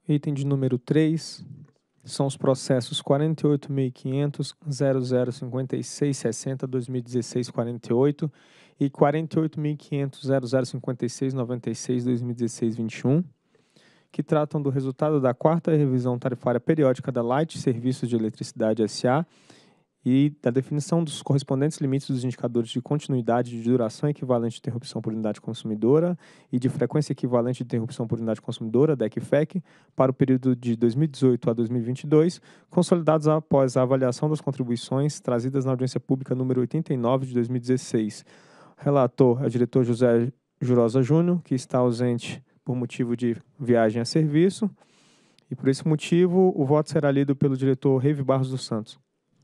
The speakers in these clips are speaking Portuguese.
Item de número 3 são os processos 48.500.0056.60.2016.48 e 48.500.0056.96.2016.21, que tratam do resultado da 4ª revisão tarifária periódica da Light Serviços de Eletricidade S.A. e da definição dos correspondentes limites dos indicadores de continuidade de duração equivalente de interrupção por unidade consumidora e de frequência equivalente de interrupção por unidade consumidora, DEC/FEC, para o período de 2018 a 2022, consolidados após a avaliação das contribuições trazidas na audiência pública número 89 de 2016. O relator é o diretor José Jurosa Júnior, que está ausente por motivo de viagem a serviço, e por esse motivo o voto será lido pelo diretor Reive Barros dos Santos.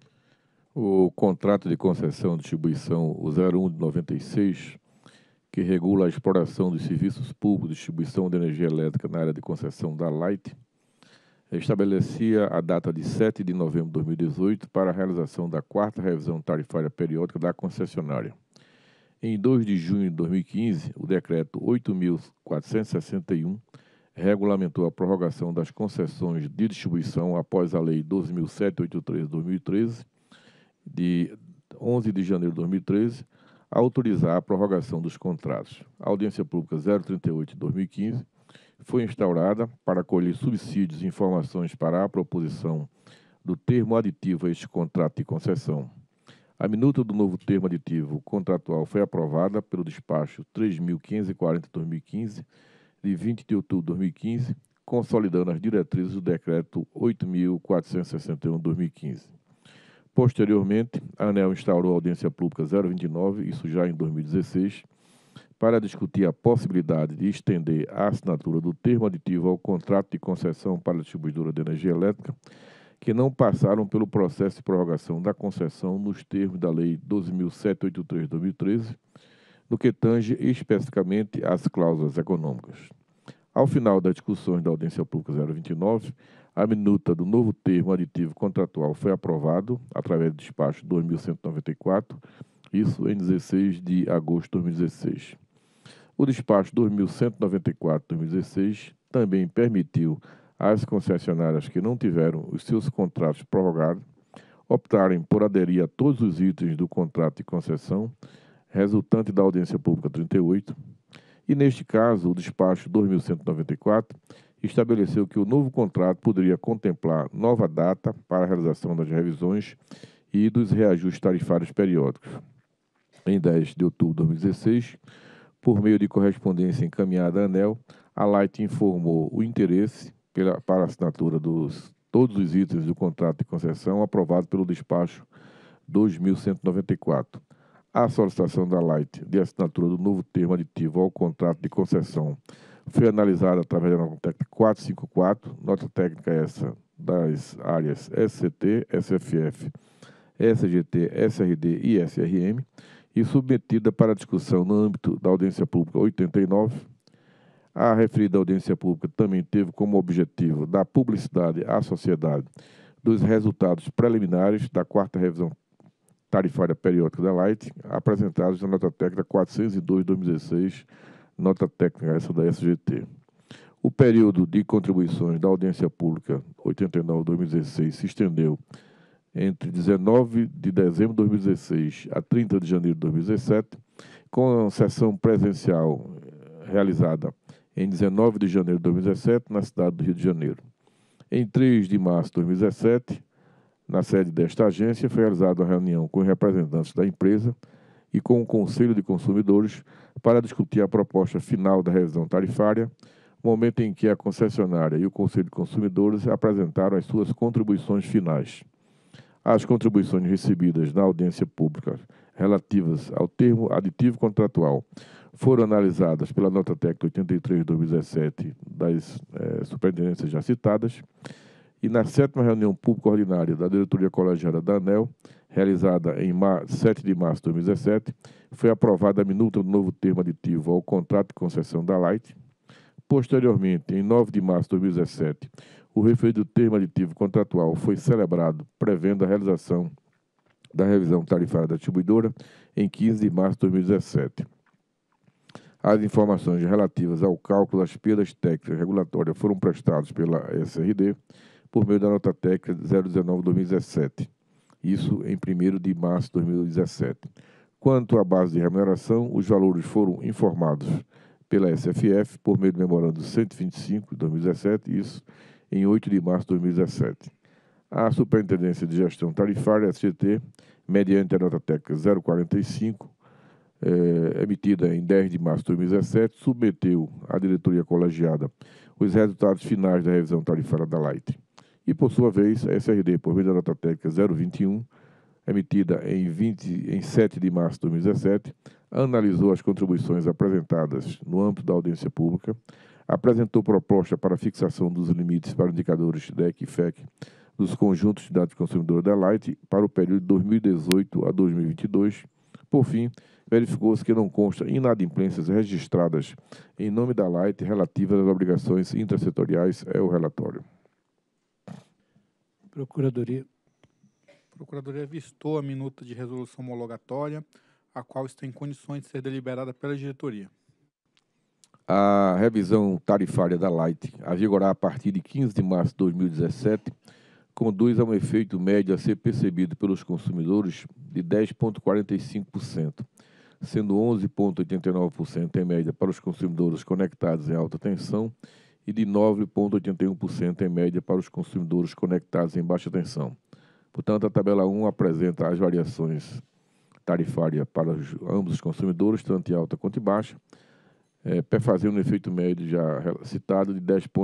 O contrato de concessão de distribuição 01 de 96, que regula a exploração dos serviços públicos de distribuição de energia elétrica na área de concessão da Light, estabelecia a data de 7 de novembro de 2018 para a realização da 4ª revisão tarifária periódica da concessionária. Em 2 de junho de 2015, o decreto 8.461 regulamentou a prorrogação das concessões de distribuição após a Lei 12.783 de 2013, de 11 de janeiro de 2013, a autorizar a prorrogação dos contratos. A audiência pública 038 de 2015 foi instaurada para colher subsídios e informações para a proposição do termo aditivo a este contrato de concessão. A minuta do novo termo aditivo contratual foi aprovada pelo despacho 3.540 de 2015, de 20 de outubro de 2015, consolidando as diretrizes do decreto 8.461 de 2015. Posteriormente, a ANEEL instaurou a audiência pública 029, isso já em 2016, para discutir a possibilidade de estender a assinatura do termo aditivo ao contrato de concessão para a distribuidora de energia elétrica, que não passaram pelo processo de prorrogação da concessão nos termos da Lei 12.783 de 2013, no que tange especificamente às cláusulas econômicas. Ao final das discussões da audiência pública 029, a minuta do novo termo aditivo contratual foi aprovado através do despacho 2.194, isso em 16 de agosto de 2016. O despacho 2.194 de 2016 também permitiu às concessionárias que não tiveram os seus contratos prorrogados optarem por aderir a todos os itens do contrato de concessão, resultante da audiência pública 38, e neste caso o despacho 2.194 estabeleceu que o novo contrato poderia contemplar nova data para a realização das revisões e dos reajustes tarifários periódicos. Em 10 de outubro de 2016, por meio de correspondência encaminhada à ANEEL, a Light informou o interesse para a assinatura dos todos os itens do contrato de concessão aprovado pelo despacho 2.194. A solicitação da Light de assinatura do novo termo aditivo ao contrato de concessão foi analisada através da nota técnica 454, nota técnica essa das áreas SCT, SFF, SGT, SRD e SRM, e submetida para discussão no âmbito da audiência pública 89. A referida audiência pública também teve como objetivo dar publicidade à sociedade dos resultados preliminares da 4ª revisão tarifária periódica da Light, apresentados na nota técnica 402 de 2016, nota técnica essa da SGT. O período de contribuições da audiência pública 89 de 2016 se estendeu entre 19 de dezembro de 2016 a 30 de janeiro de 2017, com a sessão presencial realizada em 19 de janeiro de 2017, na cidade do Rio de Janeiro. Em 3 de março de 2017, na sede desta agência, foi realizada uma reunião com os representantes da empresa e com o Conselho de Consumidores para discutir a proposta final da revisão tarifária, momento em que a concessionária e o Conselho de Consumidores apresentaram as suas contribuições finais. As contribuições recebidas na audiência pública relativas ao termo aditivo contratual foram analisadas pela nota técnica 83 de 2017 das superintendências já citadas, e na 7ª reunião pública ordinária da diretoria colegiada da ANEEL, realizada em 7 de março de 2017, foi aprovada a minuta do novo termo aditivo ao contrato de concessão da Light. Posteriormente, em 9 de março de 2017, o referido termo aditivo contratual foi celebrado, prevendo a realização da revisão tarifária da distribuidora em 15 de março de 2017. As informações relativas ao cálculo das perdas técnicas regulatórias foram prestadas pela SRD por meio da nota técnica 019/2017, isso em 1º de março de 2017. Quanto à base de remuneração, os valores foram informados pela SFF por meio do memorando 125 de 2017, isso em 8 de março de 2017. A Superintendência de Gestão Tarifária, SGT, mediante a nota técnica 045, emitida em 10 de março de 2017, submeteu à diretoria colegiada os resultados finais da revisão tarifária da Light. E, por sua vez, a SRD, por meio da nota técnica 021, emitida em 7 de março de 2017, analisou as contribuições apresentadas no âmbito da audiência pública, apresentou proposta para fixação dos limites para indicadores DEC e FEC dos conjuntos de dados de consumidor da Light para o período de 2018 a 2022. Por fim, verificou-se que não consta inadimplências registradas em nome da Light relativas às obrigações intrasetoriais. É o relatório. Procuradoria. A Procuradoria avistou a minuta de resolução homologatória, a qual está em condições de ser deliberada pela diretoria. A revisão tarifária da Light, a vigorar a partir de 15 de março de 2017, conduz a um efeito médio a ser percebido pelos consumidores de 10,45%, sendo 11,89% em média para os consumidores conectados em alta tensão e de 9,81% em média para os consumidores conectados em baixa tensão. Portanto, a tabela 1 apresenta as variações tarifárias para ambos os consumidores, tanto em alta quanto em baixa, fazendo um efeito médio já citado de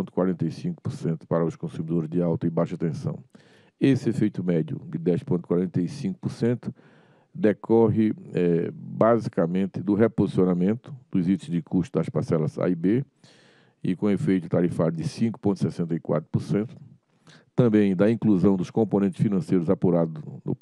10,45% para os consumidores de alta e baixa tensão. Esse efeito médio de 10,45% decorre basicamente do reposicionamento dos itens de custo das parcelas A e B, e com efeito tarifário de 5,64%, também da inclusão dos componentes financeiros apurados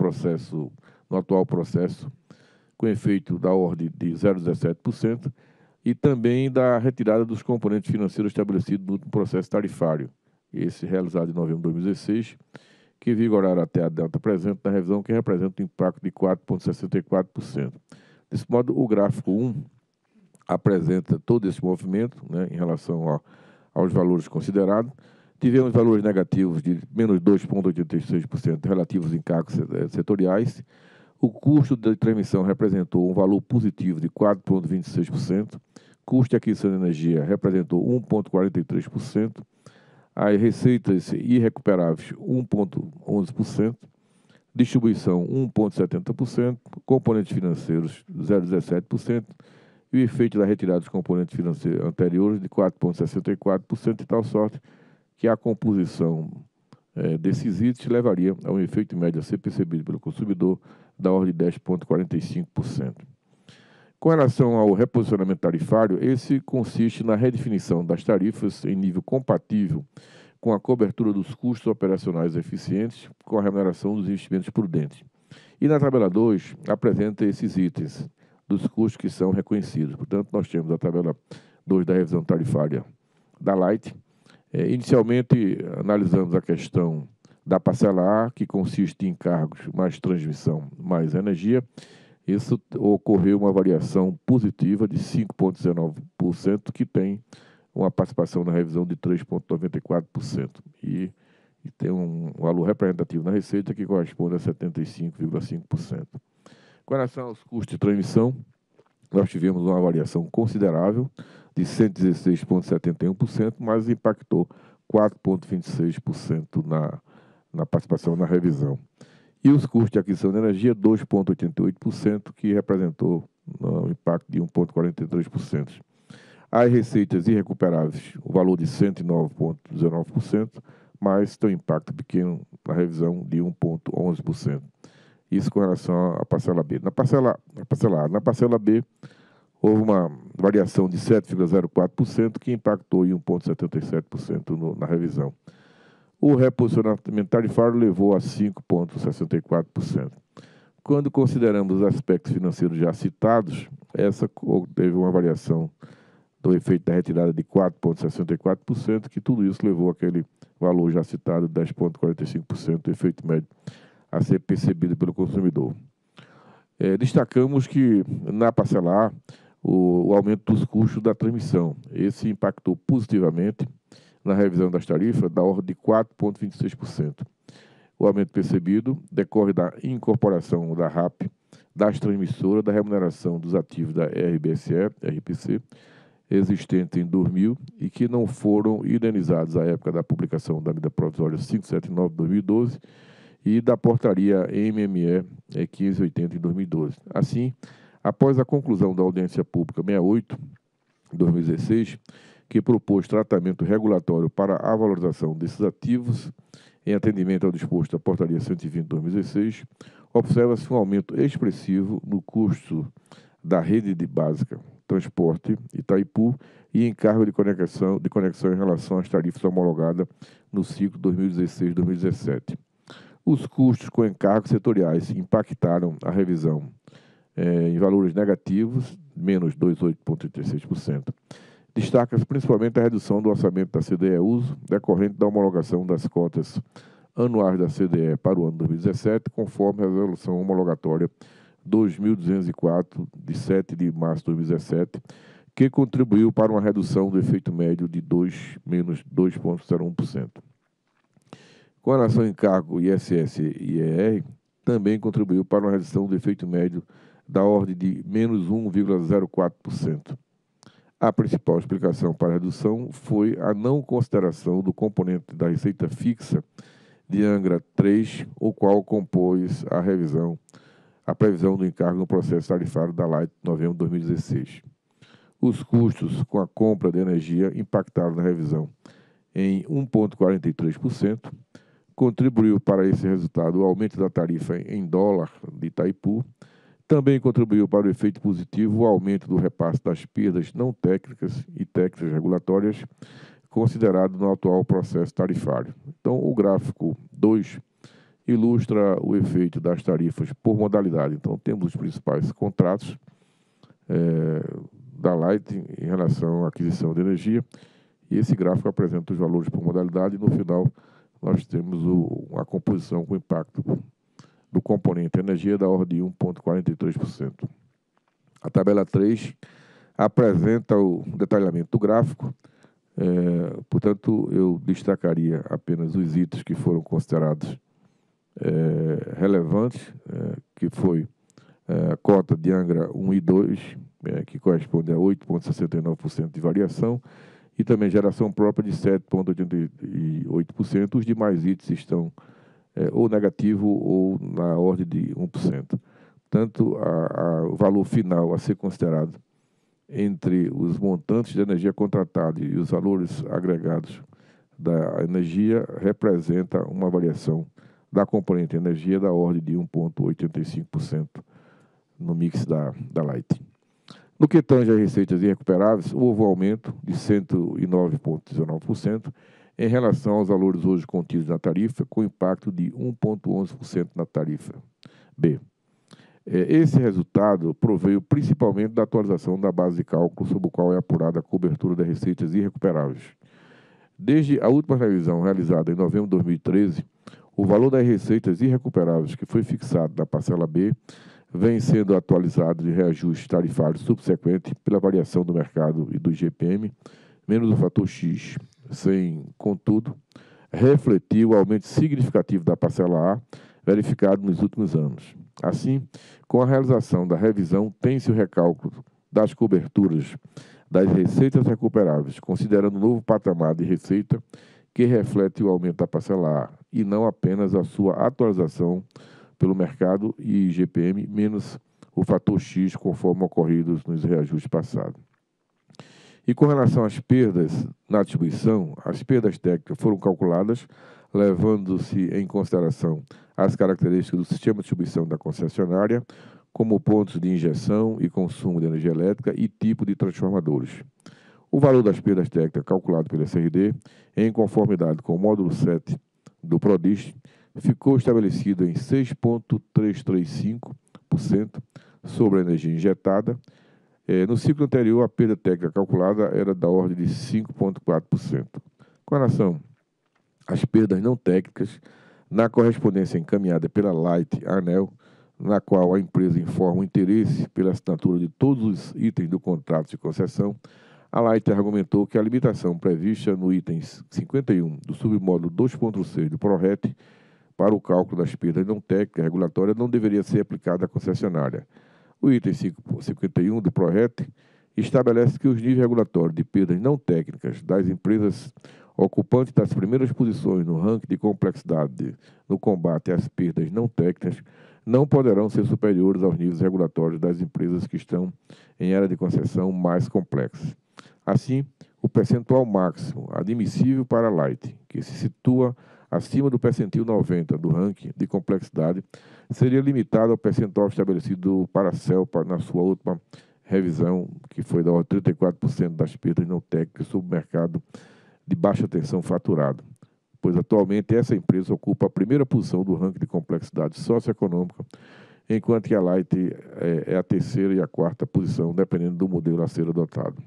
no atual processo, com efeito da ordem de 0,17%, e também da retirada dos componentes financeiros estabelecidos no processo tarifário, esse realizado em novembro de 2016, que vigorará até a data presente da revisão, que representa um impacto de 4,64%. Desse modo, o gráfico 1 apresenta todo esse movimento, em relação aos valores considerados. Tivemos valores negativos de menos 2,86% relativos a encargos setoriais. O custo de transmissão representou um valor positivo de 4,26%. Custo de aquisição de energia representou 1,43%. As receitas irrecuperáveis, 1,11%. Distribuição, 1,70%. Componentes financeiros, 0,17%. E o efeito da retirada dos componentes financeiros anteriores, de 4,64%, de tal sorte que a composição desses itens levaria a um efeito médio a ser percebido pelo consumidor da ordem de 10,45%. Com relação ao reposicionamento tarifário, esse consiste na redefinição das tarifas em nível compatível com a cobertura dos custos operacionais eficientes com a remuneração dos investimentos prudentes. E na tabela 2 apresenta esses itens dos custos que são reconhecidos. Portanto, nós temos a tabela 2 da revisão tarifária da Light. Inicialmente, analisamos a questão da parcela A, que consiste em encargos mais transmissão mais energia. Isso ocorreu uma variação positiva de 5,19%, que tem uma participação na revisão de 3,94%. E tem um valor representativo na receita que corresponde a 75,5%. Com relação aos custos de transmissão, nós tivemos uma variação considerável de 116,71%, mas impactou 4,26% na participação na revisão. E os custos de aquisição de energia, 2,88%, que representou um impacto de 1,43%. As receitas irrecuperáveis, o valor de 109,19%, mas tem um impacto pequeno na revisão de 1,11%. Isso com relação à parcela B. Na parcela A. Na parcela B, houve uma variação de 7,04%, que impactou em 1,77% na revisão. O reposicionamento tarifário levou a 5,64%. Quando consideramos os aspectos financeiros já citados, essa teve uma variação do efeito da retirada de 4,64%, que tudo isso levou aquele valor já citado, 10,45% do efeito médio, a ser percebido pelo consumidor. Destacamos que, na parcela A, o aumento dos custos da transmissão. Esse impactou positivamente na revisão das tarifas da ordem de 4,26%. O aumento percebido decorre da incorporação da RAP, das transmissoras, da remuneração dos ativos da RBSE, RPC, existente em 2000 e que não foram indenizados à época da publicação da medida provisória 579 de 2012 e da portaria MME 1580 em 2012. Assim, após a conclusão da audiência pública 68 de 2016, que propôs tratamento regulatório para a valorização desses ativos em atendimento ao disposto da portaria 120 de 2016, observa-se um aumento expressivo no custo da rede de básica transporte Itaipu e encargo de conexão em relação às tarifas homologadas no ciclo 2016-2017. Os custos com encargos setoriais impactaram a revisão em valores negativos, menos 2,8,36%. Destaca-se principalmente a redução do orçamento da CDE Uso, decorrente da homologação das cotas anuais da CDE para o ano 2017, conforme a resolução homologatória 2204, de 7 de março de 2017, que contribuiu para uma redução do efeito médio de menos 2,01%. Com relação ao encargo ISS e IER, também contribuiu para uma redução do efeito médio da ordem de menos 1,04%. A principal explicação para a redução foi a não consideração do componente da receita fixa de Angra 3, o qual compôs a previsão do encargo no processo tarifário da Light de novembro de 2016. Os custos com a compra de energia impactaram na revisão em 1,43%. Contribuiu para esse resultado o aumento da tarifa em dólar de Itaipu. Também contribuiu para o efeito positivo o aumento do repasse das perdas não técnicas e técnicas regulatórias, considerado no atual processo tarifário. Então, o gráfico 2 ilustra o efeito das tarifas por modalidade. Então, temos os principais contratos da Light em relação à aquisição de energia, e esse gráfico apresenta os valores por modalidade, e no final nós temos a composição com impacto do componente energia da ordem de 1,43%. A tabela 3 apresenta o detalhamento do gráfico, portanto, eu destacaria apenas os itens que foram considerados relevantes, que foi a cota de Angra 1 e 2, que corresponde a 8,69% de variação, e também geração própria de 7,88%. Os demais itens estão ou negativo ou na ordem de 1%. Portanto, o valor final a ser considerado entre os montantes de energia contratada e os valores agregados da energia representa uma variação da componente energia da ordem de 1,85% no mix da Light. No que tange às receitas irrecuperáveis, houve um aumento de 109,19% em relação aos valores hoje contidos na tarifa, com impacto de 1,11% na tarifa B. Esse resultado proveio principalmente da atualização da base de cálculo sob o qual é apurada a cobertura das receitas irrecuperáveis. Desde a última revisão realizada em novembro de 2013, o valor das receitas irrecuperáveis que foi fixado na parcela B vem sendo atualizado de reajuste tarifário subsequente pela variação do mercado e do IGPM, menos o fator X, sem, contudo, refletir o aumento significativo da parcela A verificado nos últimos anos. Assim, com a realização da revisão, tem-se o recálculo das coberturas das receitas recuperáveis, considerando o novo patamar de receita que reflete o aumento da parcela A e não apenas a sua atualização pelo mercado e IGPM, menos o fator X, conforme ocorridos nos reajustes passados. E com relação às perdas na distribuição, as perdas técnicas foram calculadas levando-se em consideração as características do sistema de distribuição da concessionária, como pontos de injeção e consumo de energia elétrica e tipo de transformadores. O valor das perdas técnicas calculado pela SRD, em conformidade com o módulo 7 do PRODIST, ficou estabelecido em 6,335% sobre a energia injetada. No ciclo anterior, a perda técnica calculada era da ordem de 5,4%. Com relação às perdas não técnicas, na correspondência encaminhada pela Light ANEEL, na qual a empresa informa o interesse pela assinatura de todos os itens do contrato de concessão, a Light argumentou que a limitação prevista no item 51 do submódulo 2.6 do PRORET para o cálculo das perdas não técnicas regulatórias não deveria ser aplicada à concessionária. O item 51 do PRORET estabelece que os níveis regulatórios de perdas não técnicas das empresas ocupantes das primeiras posições no ranking de complexidade no combate às perdas não técnicas não poderão ser superiores aos níveis regulatórios das empresas que estão em área de concessão mais complexa. Assim, o percentual máximo admissível para a Light, que se situa acima do percentil 90 do ranking de complexidade, seria limitado ao percentual estabelecido para a CELPA na sua última revisão, que foi da ordem de 34% das perdas não técnicas sob o mercado de baixa tensão faturado, pois atualmente essa empresa ocupa a primeira posição do ranking de complexidade socioeconômica, enquanto que a Light é a terceira e a quarta posição, dependendo do modelo a ser adotado.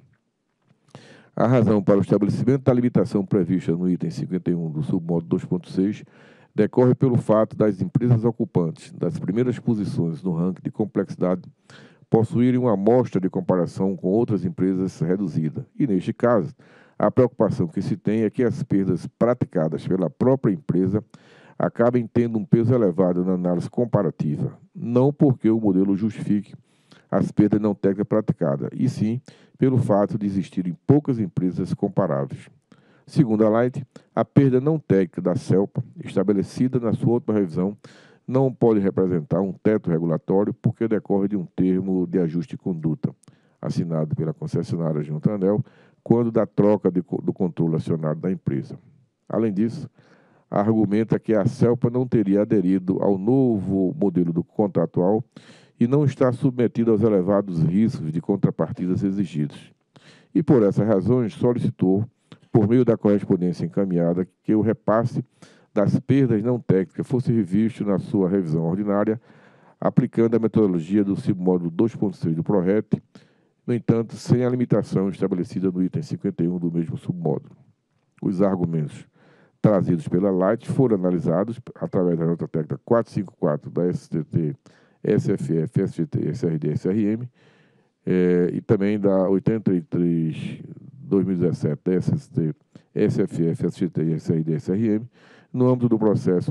A razão para o estabelecimento da limitação prevista no item 51 do submódulo 2.6 decorre pelo fato das empresas ocupantes das primeiras posições no ranking de complexidade possuírem uma amostra de comparação com outras empresas reduzida. E, neste caso, a preocupação que se tem é que as perdas praticadas pela própria empresa acabem tendo um peso elevado na análise comparativa, não porque o modelo justifique as perdas não técnicas praticadas, e sim pelo fato de existirem poucas empresas comparáveis. Segundo a Light, a perda não técnica da CELPA, estabelecida na sua última revisão, não pode representar um teto regulatório porque decorre de um termo de ajuste de conduta, assinado pela concessionária junto à ANEEL, quando da troca do controle acionário da empresa. Além disso, argumenta que a CELPA não teria aderido ao novo modelo do contratual e não está submetida aos elevados riscos de contrapartidas exigidos. E por essas razões solicitou, por meio da correspondência encaminhada, que o repasse das perdas não técnicas fosse revisto na sua revisão ordinária, aplicando a metodologia do submódulo 2.6 do PRORET, no entanto, sem a limitação estabelecida no item 51 do mesmo submódulo. Os argumentos trazidos pela Light foram analisados através da nota técnica 454 da STT, SFF, SGT, SRD, SRM, e também da 83/2017 da SST, SFF, SGT e SRD, SRM, no âmbito do processo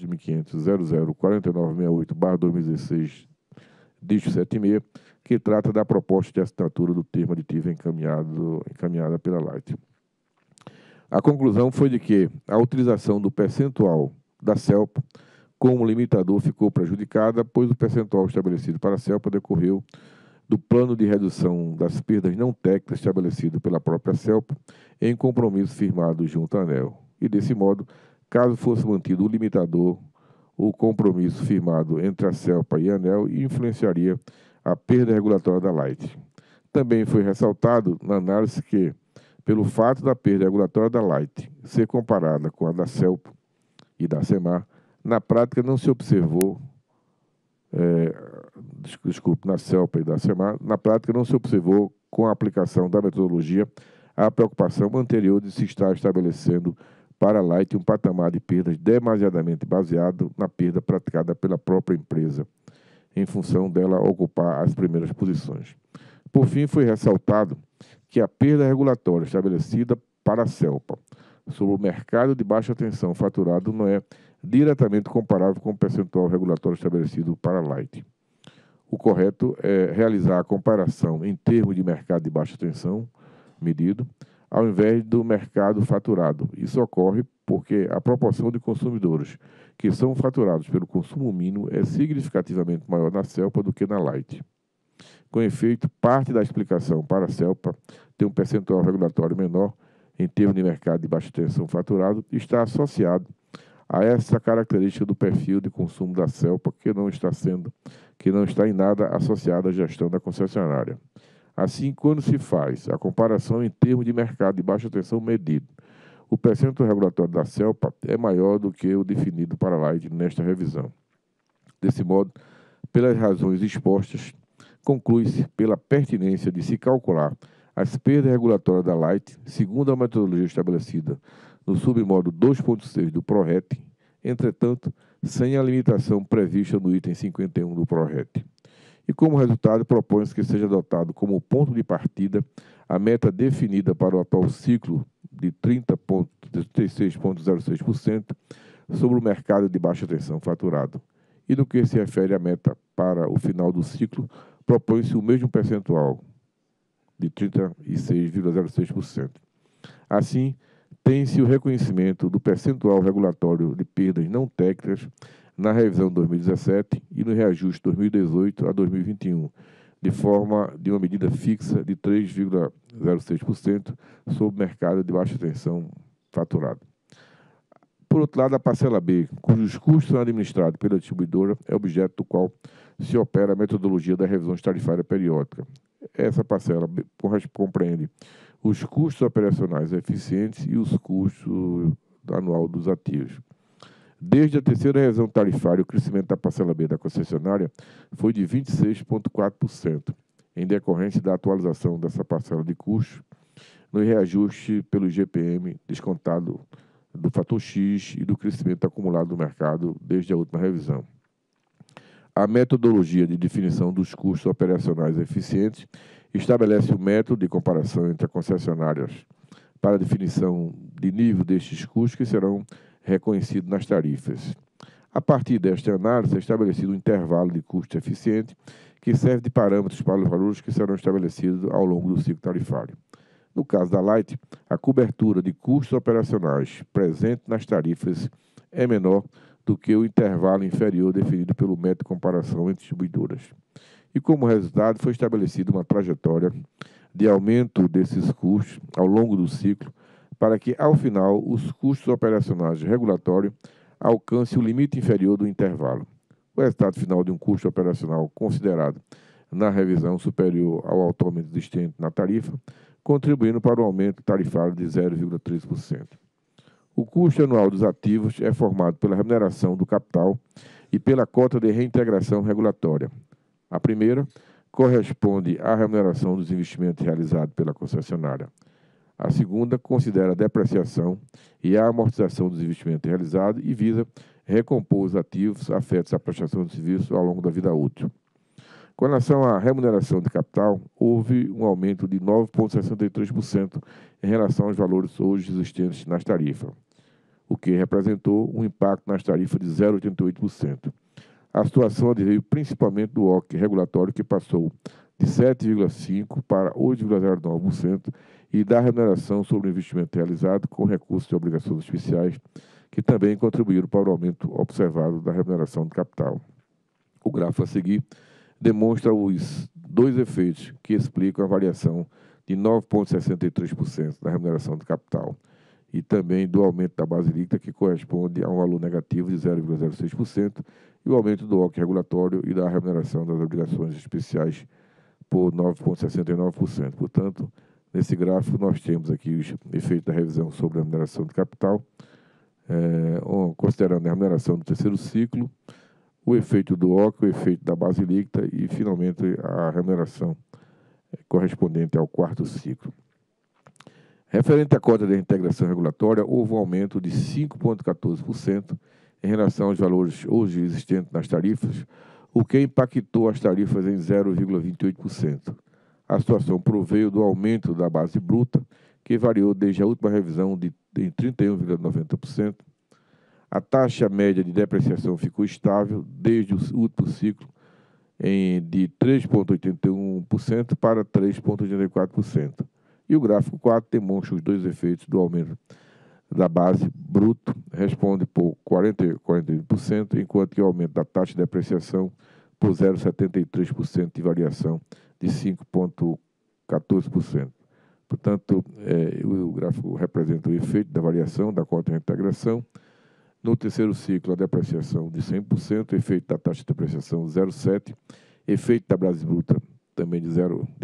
48.500.004968/2016, dígito 76, que trata da proposta de assinatura do termo aditivo encaminhada pela Light. A conclusão foi de que a utilização do percentual da CELPA como limitador ficou prejudicada, pois o percentual estabelecido para a CELPA decorreu do plano de redução das perdas não técnicas estabelecido pela própria CELPA em compromisso firmado junto à ANEEL. E, desse modo, caso fosse mantido o limitador, o compromisso firmado entre a CELPA e a ANEEL influenciaria a perda regulatória da Light. Também foi ressaltado na análise que, pelo fato da perda regulatória da Light ser comparada com a da CELPA e da SEMAR, na prática não se observou, na CELPA e da SEMAR, na prática não se observou com a aplicação da metodologia a preocupação anterior de se estar estabelecendo para a Light um patamar de perdas demasiadamente baseado na perda praticada pela própria empresa, em função dela ocupar as primeiras posições. Por fim, foi ressaltado que a perda regulatória estabelecida para a CELPA sobre o mercado de baixa tensão faturado não é diretamente comparável com o percentual regulatório estabelecido para a Light. O correto é realizar a comparação em termos de mercado de baixa tensão medido, ao invés do mercado faturado. Isso ocorre porque a proporção de consumidores que são faturados pelo consumo mínimo é significativamente maior na CELPA do que na Light. Com efeito, parte da explicação para a CELPA ter um percentual regulatório menor em termos de mercado de baixa tensão faturado está associado a essa característica do perfil de consumo da CELPA que não está em nada associada à gestão da concessionária. Assim, quando se faz a comparação em termos de mercado de baixa tensão medido, o percentual regulatório da CELPA é maior do que o definido para a Light nesta revisão. Desse modo, pelas razões expostas, conclui-se pela pertinência de se calcular as perdas regulatórias da Light, segundo a metodologia estabelecida no submódulo 2.6 do PRORET. Entretanto, sem a limitação prevista no item 51 do PRORET. E, como resultado, propõe-se que seja adotado como ponto de partida a meta definida para o atual ciclo de 36,06% sobre o mercado de baixa tensão faturado. E no que se refere à meta para o final do ciclo, propõe-se o mesmo percentual, de 36,06%. Assim, tem-se o reconhecimento do percentual regulatório de perdas não técnicas na revisão 2017 e no reajuste 2018 a 2021, de forma de uma medida fixa de 3,06% sobre o mercado de baixa tensão faturado. Por outro lado, a parcela B, cujos custos são administrados pela distribuidora, é objeto do qual se opera a metodologia da revisão tarifária periódica. Essa parcela compreende os custos operacionais eficientes e os custos anual dos ativos. Desde a terceira revisão tarifária, o crescimento da parcela B da concessionária foi de 26,4%, em decorrência da atualização dessa parcela de custos no reajuste pelo IGPM descontado do fator X e do crescimento acumulado do mercado desde a última revisão. A metodologia de definição dos custos operacionais eficientes estabelece o método de comparação entre as concessionárias para a definição de nível destes custos que serão reconhecidos nas tarifas. A partir desta análise, é estabelecido um intervalo de custo eficiente que serve de parâmetros para os valores que serão estabelecidos ao longo do ciclo tarifário. No caso da Light, a cobertura de custos operacionais presente nas tarifas é menor do que o intervalo inferior definido pelo método de comparação entre distribuidoras. E, como resultado, foi estabelecida uma trajetória de aumento desses custos ao longo do ciclo para que, ao final, os custos operacionais regulatórios alcancem o limite inferior do intervalo. O resultado final de um custo operacional considerado na revisão superior ao atualmente existente na tarifa, contribuindo para o aumento tarifário de 0,3%. O custo anual dos ativos é formado pela remuneração do capital e pela cota de reintegração regulatória. A primeira corresponde à remuneração dos investimentos realizados pela concessionária. A segunda considera a depreciação e a amortização dos investimentos realizados e visa recompor os ativos afetos à prestação de serviço ao longo da vida útil. Com relação à remuneração de capital, houve um aumento de 9,63% em relação aos valores hoje existentes nas tarifas, o que representou um impacto nas tarifas de 0,88%. A situação adveio principalmente do OC regulatório, que passou de 7,5% para 8,09%, e da remuneração sobre o investimento realizado com recursos de obrigações especiais, que também contribuíram para o aumento observado da remuneração de capital. O gráfico a seguir demonstra os dois efeitos que explicam a variação de 9,63% da remuneração de capital e também do aumento da base líquida, que corresponde a um valor negativo de 0,06%, e o aumento do OC regulatório e da remuneração das obrigações especiais por 9,69%. Portanto, nesse gráfico nós temos aqui os efeitos da revisão sobre a remuneração de capital, considerando a remuneração do terceiro ciclo, o efeito do OC, o efeito da base líquida e, finalmente, a remuneração correspondente ao quarto ciclo. Referente à cota de reintegração regulatória, houve um aumento de 5,14% em relação aos valores hoje existentes nas tarifas, o que impactou as tarifas em 0,28%. A situação proveio do aumento da base bruta, que variou desde a última revisão em 31,90%. A taxa média de depreciação ficou estável desde o último ciclo, de 3,81% para 3,84%. E o gráfico 4 demonstra os dois efeitos do aumento da base bruto, responde por 41%, enquanto que o aumento da taxa de depreciação por 0,73% de variação de 5,14%. Portanto, o gráfico representa o efeito da variação da cota de reintegração. No terceiro ciclo, a depreciação de 100%, efeito da taxa de depreciação 0,7%, efeito da base bruta também de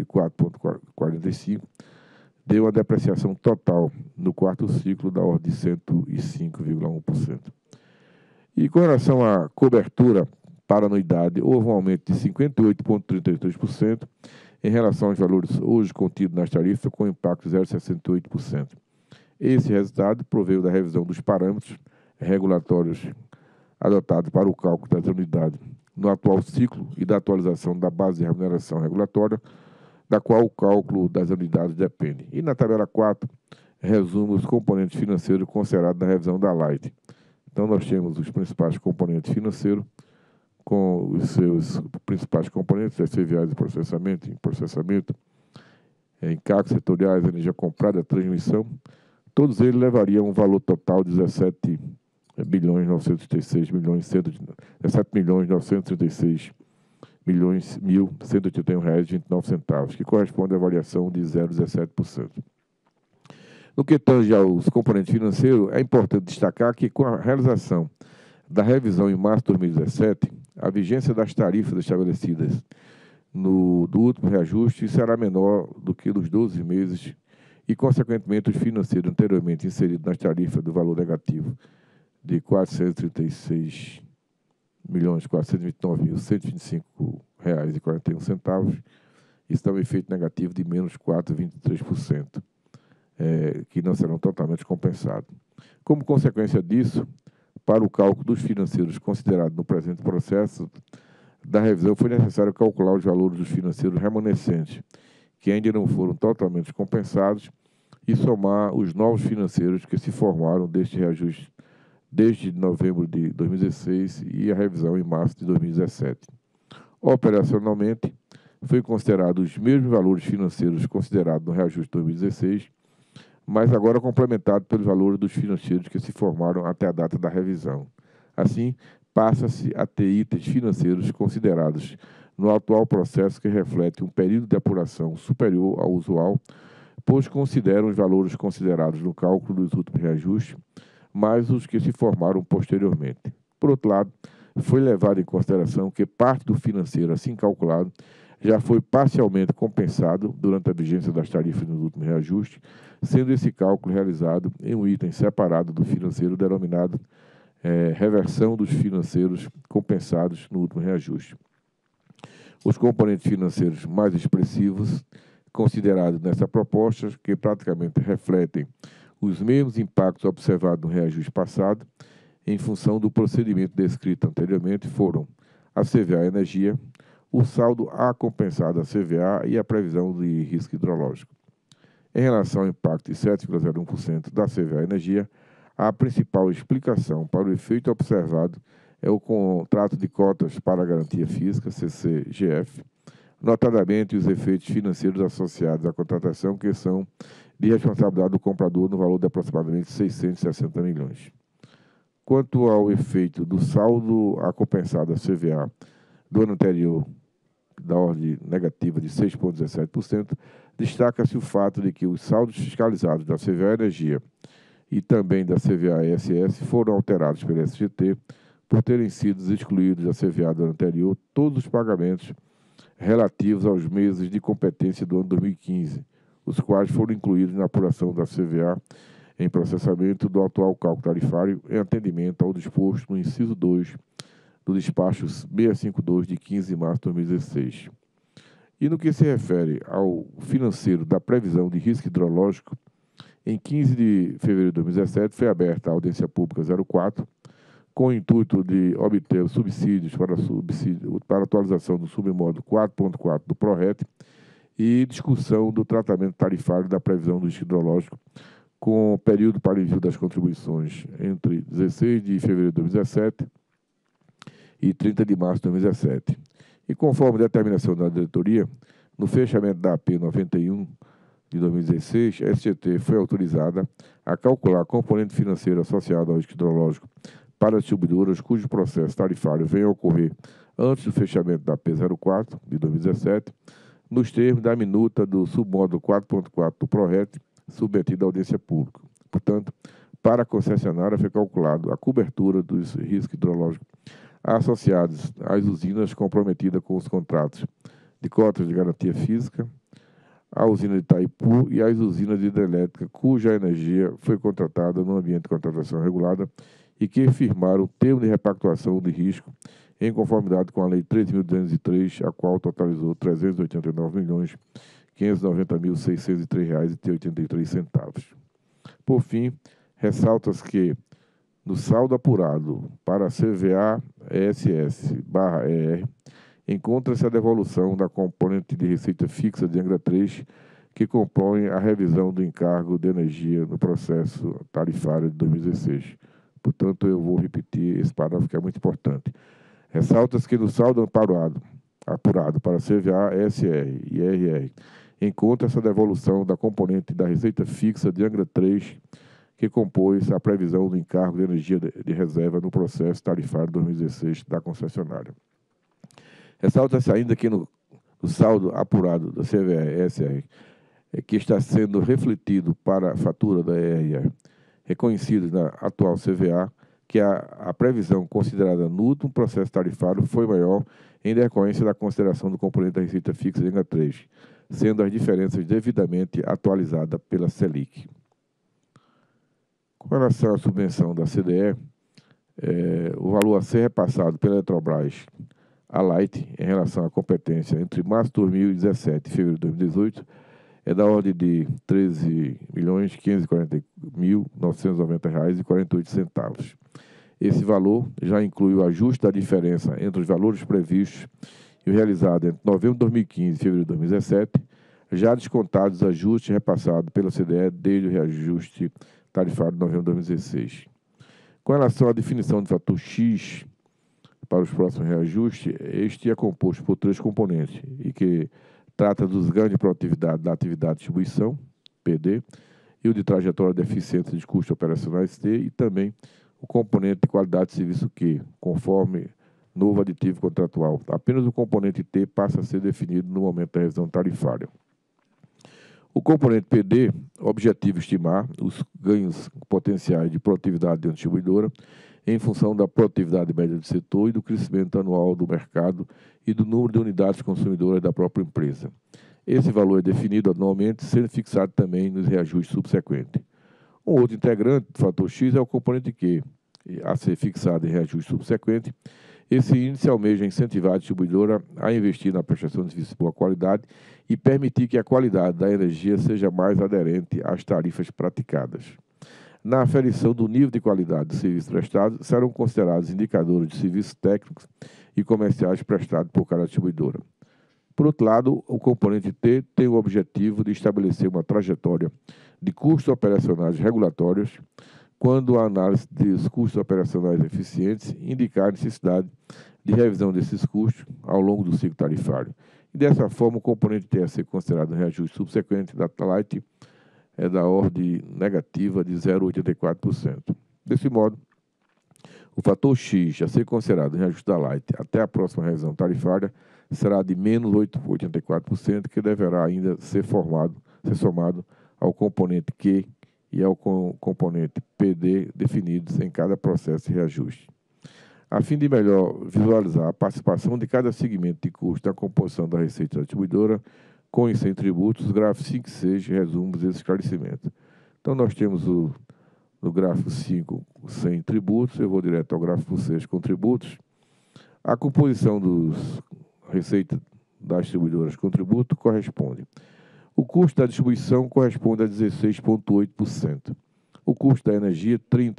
4,45%, deu a depreciação total no quarto ciclo da ordem de 105,1%. E com relação à cobertura para anuidade, houve um aumento de 58,33% em relação aos valores hoje contidos nas tarifas, com impacto de 0,68%. Esse resultado proveio da revisão dos parâmetros regulatórios adotados para o cálculo das unidades no atual ciclo e da atualização da base de remuneração regulatória, da qual o cálculo das unidades depende. E na tabela 4, resume os componentes financeiros considerados na revisão da Light. Então, nós temos os principais componentes financeiros, com os seus principais componentes, as CVAs de processamento, encargos setoriais, energia comprada, transmissão, todos eles levariam um valor total de 17 bilhões 936 milhões 17 milhões 936 milhões 1.181 reais e 29 centavos, que corresponde à variação de 0,17%. No que tange aos componentes financeiros, é importante destacar que com a realização da revisão em março de 2017, a vigência das tarifas estabelecidas do último reajuste será menor do que nos 12 meses e, consequentemente, os financeiros anteriormente inseridos nas tarifas do valor negativo de R$ 429.125,41 está um efeito negativo de menos 4,23%, que não serão totalmente compensados. Como consequência disso, para o cálculo dos financeiros considerados no presente processo da revisão, foi necessário calcular os valores dos financeiros remanescentes, que ainda não foram totalmente compensados, e somar os novos financeiros que se formaram deste reajuste desde novembro de 2016 e a revisão em março de 2017. Operacionalmente, foi considerado os mesmos valores financeiros considerados no reajuste de 2016, mas agora complementado pelos valores dos financeiros que se formaram até a data da revisão. Assim, passa-se a ter itens financeiros considerados no atual processo que reflete um período de apuração superior ao usual, pois consideram os valores considerados no cálculo dos últimos reajustes, mais os que se formaram posteriormente. Por outro lado, foi levado em consideração que parte do financeiro assim calculado já foi parcialmente compensado durante a vigência das tarifas nos últimos reajustes, sendo esse cálculo realizado em um item separado do financeiro denominado reversão dos financeiros compensados no último reajuste. Os componentes financeiros mais expressivos considerados nessa proposta, que praticamente refletem os mesmos impactos observados no reajuste passado, em função do procedimento descrito anteriormente, foram a CVA Energia, o saldo A compensado a CVA e a previsão de risco hidrológico. Em relação ao impacto de 7,01% da CVA Energia, a principal explicação para o efeito observado é o contrato de cotas para a garantia física, CCGF, notadamente os efeitos financeiros associados à contratação, que são de responsabilidade do comprador no valor de aproximadamente 660 milhões. Quanto ao efeito do saldo a compensado a CVA do ano anterior, da ordem negativa de 6,17%, destaca-se o fato de que os saldos fiscalizados da CVA Energia e também da CVA ESS foram alterados pela SGT por terem sido excluídos da CVA do ano anterior todos os pagamentos relativos aos meses de competência do ano 2015, os quais foram incluídos na apuração da CVA em processamento do atual cálculo tarifário em atendimento ao disposto no inciso 2 do despacho 652 de 15 de março de 2016. E no que se refere ao financeiro da previsão de risco hidrológico, em 15 de fevereiro de 2017 foi aberta a audiência pública 04, com o intuito de obter subsídios para atualização do submódulo 4.4 do PRORET e discussão do tratamento tarifário da previsão do risco hidrológico, com o período para envio das contribuições entre 16 de fevereiro de 2017 e 30 de março de 2017. E conforme determinação da diretoria, no fechamento da AP 91 de 2016, a SGT foi autorizada a calcular a componente financeira associada ao risco hidrológico para distribuidoras cujo processo tarifário venha a ocorrer antes do fechamento da P04 de 2017, nos termos da minuta do submódulo 4.4 do PRORET, submetido à audiência pública. Portanto, para a concessionária foi calculado a cobertura dos riscos hidrológicos associados às usinas comprometidas com os contratos de cotas de garantia física, a usina de Itaipu e as usinas de hidrelétrica cuja energia foi contratada no ambiente de contratação regulada e que firmaram termo de repactuação de risco em conformidade com a Lei 3.203, a qual totalizou R$ 389.590.603,83. Por fim, ressalta-se que no saldo apurado para CVA-ESS/ER, encontra-se a devolução da componente de receita fixa de Angra 3, que compõe a revisão do encargo de energia no processo tarifário de 2016. Portanto, eu vou repetir esse parágrafo que é muito importante. Ressalta-se que no saldo apurado para CVA, SR e RR, encontra-se a devolução da componente da receita fixa de Angra 3, que compôs a previsão do encargo de energia de reserva no processo tarifário 2016 da concessionária. Ressalta-se ainda que no saldo apurado da CVA-SR, que está sendo refletido para a fatura da ERR, reconhecido na atual CVA, que a previsão considerada no último processo tarifário foi maior em decorrência da consideração do componente da receita fixa de Angra 3, sendo as diferenças devidamente atualizadas pela Selic. Com relação à subvenção da CDE, o valor a ser repassado pela Eletrobras à Light em relação à competência entre março de 2017 e fevereiro de 2018 é da ordem de R$ 13.540.990,48. Esse valor já inclui o ajuste da diferença entre os valores previstos e o realizado entre novembro de 2015 e fevereiro de 2017, já descontados os ajustes repassados pela CDE desde o reajuste tarifário de novembro de 2016. Com relação à definição do fator X para os próximos reajustes, este é composto por 3 componentes, e que trata dos ganhos de produtividade da atividade de distribuição, PD, e o de trajetória de eficiência de custos operacionais, T, e também o componente de qualidade de serviço Q, conforme novo aditivo contratual. Apenas o componente T passa a ser definido no momento da revisão tarifária. O componente PD, objetivo estimar os ganhos potenciais de produtividade da distribuidora em função da produtividade média do setor e do crescimento anual do mercado e do número de unidades consumidoras da própria empresa. Esse valor é definido anualmente, sendo fixado também nos reajustes subsequentes. Um outro integrante do fator X é o componente Q, a ser fixado em reajuste subsequente. Esse índice almeja incentivar a distribuidora a investir na prestação de serviços de boa qualidade e permitir que a qualidade da energia seja mais aderente às tarifas praticadas. Na aferição do nível de qualidade do serviço prestado, serão considerados indicadores de serviços técnicos e comerciais prestados por cada distribuidora. Por outro lado, o componente T tem o objetivo de estabelecer uma trajetória de custos operacionais regulatórios, quando a análise dos custos operacionais eficientes indicar a necessidade de revisão desses custos ao longo do ciclo tarifário. E dessa forma, o componente T a ser considerado no reajuste subsequente da Light é da ordem negativa de 0,84%. Desse modo, o fator X a ser considerado no reajuste da Light até a próxima revisão tarifária será de menos 8,84%, que deverá ainda ser somado ao componente Q e ao componente PD definidos em cada processo de reajuste. A fim de melhor visualizar a participação de cada segmento de custo na composição da receita da distribuidora, com e sem tributos, os gráficos 5 e 6 resumos esse esclarecimento. Então, nós temos no gráfico 5 sem tributos, eu vou direto ao gráfico 6 com tributos. A composição dos receitas das distribuidoras com tributo corresponde. O custo da distribuição corresponde a 16,8%. O custo da energia,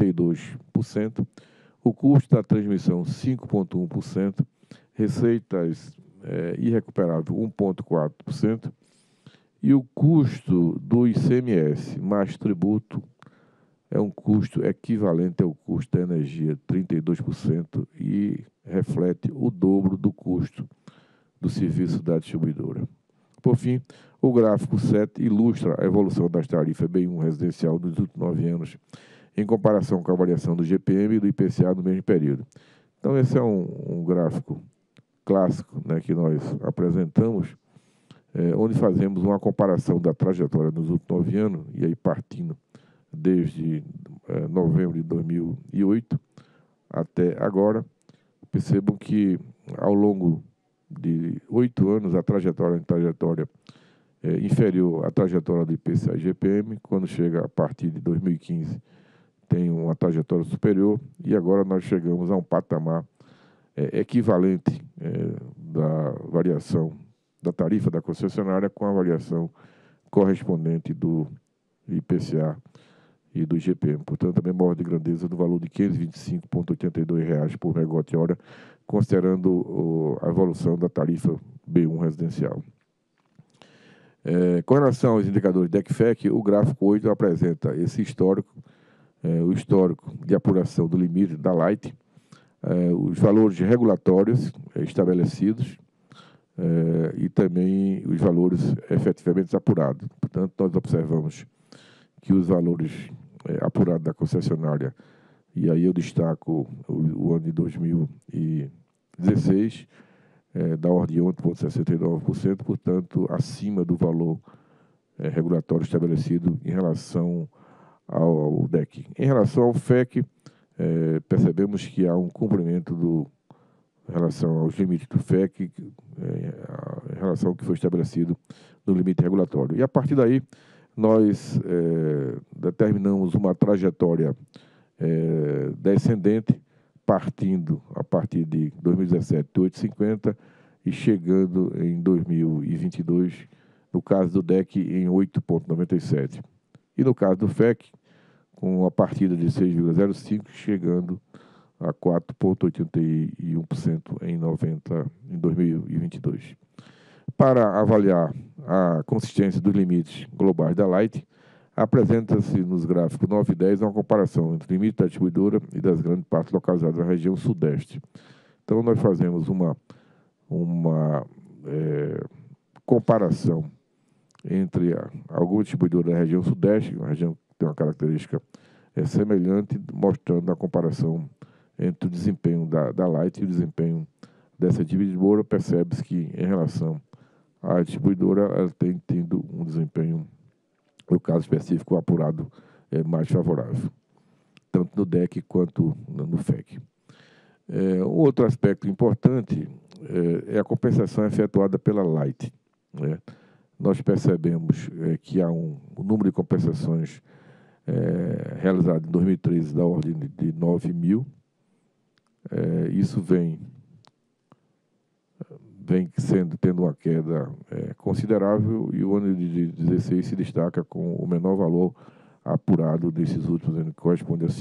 32%. O custo da transmissão, 5,1%. Receitas irrecuperáveis, 1,4%. E o custo do ICMS mais tributo é um custo equivalente ao custo da energia, 32%, e reflete o dobro do custo do serviço da distribuidora. Por fim, o gráfico 7 ilustra a evolução das tarifas B1 residencial nos últimos 9 anos, em comparação com a variação do GPM e do IPCA no mesmo período. Então, esse é um gráfico clássico, né, que nós apresentamos, onde fazemos uma comparação da trajetória nos últimos 9 anos, e aí partindo desde novembro de 2008 até agora. Percebam que ao longo de 8 anos a trajetória inferior à trajetória do IPCA e GPM, quando chega a partir de 2015 tem uma trajetória superior, e agora nós chegamos a um patamar equivalente da variação da tarifa da concessionária com a variação correspondente do IPCA e do IGPM. Portanto, a mesma ordem de grandeza do valor de R$ 525,82 por megawatt-hora, considerando a evolução da tarifa B1 residencial. Com relação aos indicadores DEC/FEC, o gráfico 8 apresenta esse histórico, o histórico de apuração do limite da Light, os valores regulatórios estabelecidos e também os valores efetivamente apurados. Portanto, nós observamos que os valores apurados da concessionária, e aí eu destaco o ano de 2016, da ordem de 11,69%, portanto, acima do valor regulatório estabelecido em relação ao DEC. Em relação ao FEC, percebemos que há um cumprimento em relação aos limites do FEC, em relação ao que foi estabelecido no limite regulatório. E, a partir daí, nós determinamos uma trajetória descendente, partindo a partir de 2017, de 8,50 e chegando em 2022, no caso do DEC, em 8,97. E no caso do FEC, com a partida de 6,05, chegando a 4,81% em 2022. Para avaliar a consistência dos limites globais da Light, apresenta-se nos gráficos 9 e 10 uma comparação entre o limite da distribuidora e das grandes partes localizadas na região sudeste. Então, nós fazemos uma comparação entre alguma distribuidora da região sudeste, uma região que tem uma característica semelhante, mostrando a comparação entre o desempenho da Light e o desempenho dessa distribuidora. Percebe-se que, em relação à distribuidora, ela tem tido um desempenho, no caso específico, apurado mais favorável, tanto no DEC quanto no FEC. Um outro aspecto importante é a compensação efetuada pela Light. Nós percebemos que há um número de compensações realizado em 2013 da ordem de 9.000. Isso vem tendo uma queda considerável, e o ano de 2016 se destaca com o menor valor apurado desses últimos anos, que corresponde a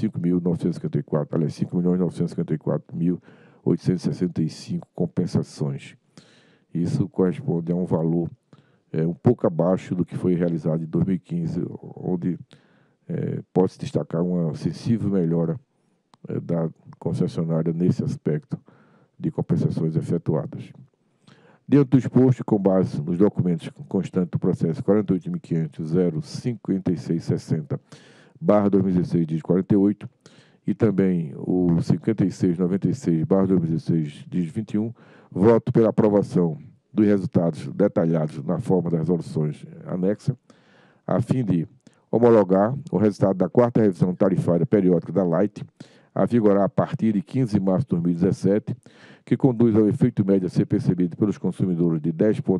5.954.865 compensações. Isso corresponde a um valor um pouco abaixo do que foi realizado em 2015, onde pode-se destacar uma sensível melhora da concessionária nesse aspecto de compensações efetuadas. Dentro do exposto, com base nos documentos constantes do processo 48.500.05660/2016, dígito 48, e também o 5696/2016, dígito 21, voto pela aprovação dos resultados detalhados na forma das resoluções anexa, a fim de homologar o resultado da 4ª revisão tarifária periódica da Light, a vigorar a partir de 15 de março de 2017, que conduz ao efeito médio a ser percebido pelos consumidores de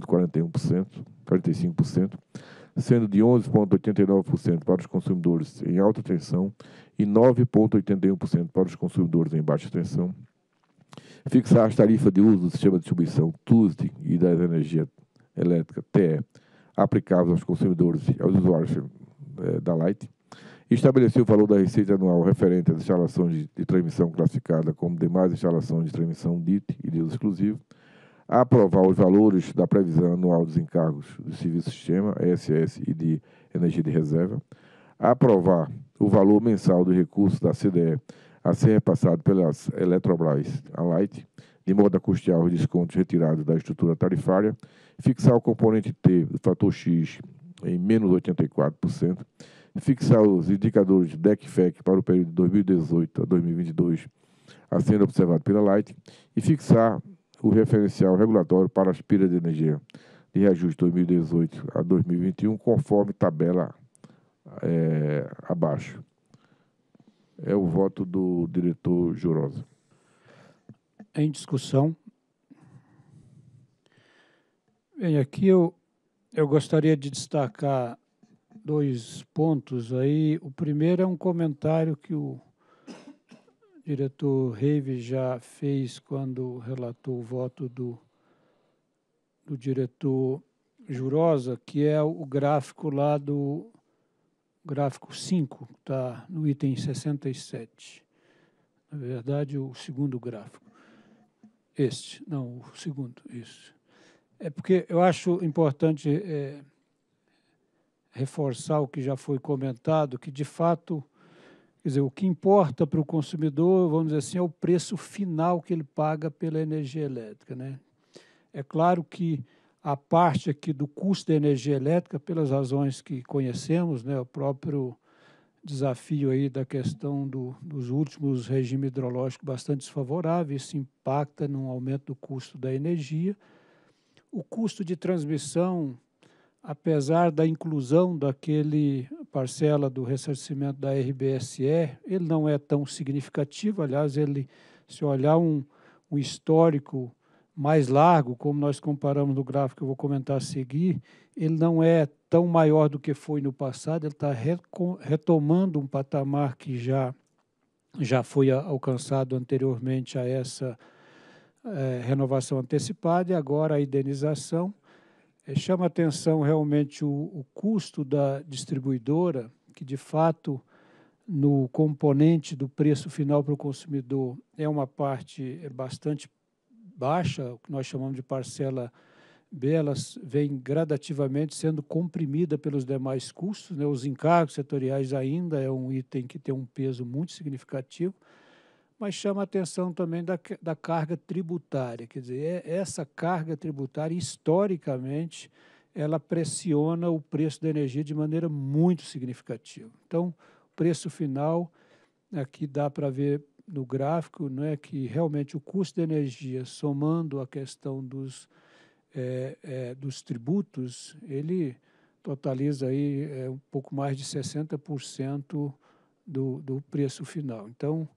10,45%, sendo de 11,89% para os consumidores em alta tensão e 9,81% para os consumidores em baixa tensão. Fixar as tarifas de uso do sistema de distribuição TUSD e da energia elétrica TE, aplicáveis aos consumidores e aos usuários da Light. Estabelecer o valor da receita anual referente às instalações de transmissão classificada como demais instalações de transmissão DIT e de uso exclusivo. Aprovar os valores da previsão anual dos encargos do serviço sistema, ESS e de energia de reserva. Aprovar o valor mensal do recurso da CDE a ser repassado pelas Eletrobras à Light, de modo a custear os descontos retirados da estrutura tarifária. Fixar o componente T do fator X em menos 84%. Fixar os indicadores de DEC/FEC para o período de 2018 a 2022, a sendo observado pela Light, e fixar o referencial regulatório para as pilhas de energia de reajuste 2018 a 2021, conforme tabela abaixo. É o voto do diretor Jurosa. Em discussão. Bem, aqui eu gostaria de destacar 2 pontos aí. O primeiro é um comentário que o diretor Reive já fez quando relatou o voto do diretor Jurosa, que é o gráfico lá do gráfico 5, está no item 67. Na verdade, o segundo gráfico. Não, o segundo, isso. É porque eu acho importante reforçar o que já foi comentado, que, de fato, quer dizer, o que importa para o consumidor, vamos dizer assim, é o preço final que ele paga pela energia elétrica, né? É claro que a parte aqui do custo da energia elétrica, pelas razões que conhecemos, né, o próprio desafio aí da questão dos últimos regimes hidrológicos bastante desfavoráveis, isso impacta no aumento do custo da energia. O custo de transmissão, apesar da inclusão daquele parcela do ressarcimento da RBSE, ele não é tão significativo. Aliás, ele, se olhar um histórico mais largo, como nós comparamos no gráfico que eu vou comentar a seguir, ele não é tão maior do que foi no passado, ele está retomando um patamar que já foi alcançado anteriormente a essa renovação antecipada, e agora a indenização. Chama atenção realmente o custo da distribuidora, que de fato no componente do preço final para o consumidor é uma parte bastante baixa, o que nós chamamos de parcela B, elas vem gradativamente sendo comprimida pelos demais custos, né? Os encargos setoriais ainda é um item que tem um peso muito significativo, mas chama a atenção também da carga tributária. Quer dizer, essa carga tributária, historicamente, ela pressiona o preço da energia de maneira muito significativa. Então, o preço final, aqui dá para ver no gráfico, não é, que realmente o custo da energia, somando a questão dos tributos, ele totaliza aí um pouco mais de 60% do preço final. Então,